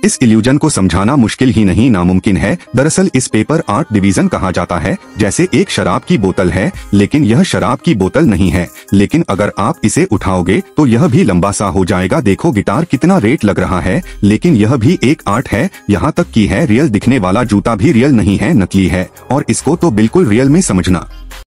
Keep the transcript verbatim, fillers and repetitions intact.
इस इल्यूजन को समझाना मुश्किल ही नहीं नामुमकिन है। दरअसल इस पेपर आर्ट डिवीजन कहा जाता है। जैसे एक शराब की बोतल है, लेकिन यह शराब की बोतल नहीं है। लेकिन अगर आप इसे उठाओगे तो यह भी लंबा सा हो जाएगा। देखो गिटार कितना रेट लग रहा है, लेकिन यह भी एक आर्ट है। यहाँ तक की है रियल दिखने वाला जूता भी रियल नहीं है, नकली है। और इसको तो बिल्कुल रियल में समझना।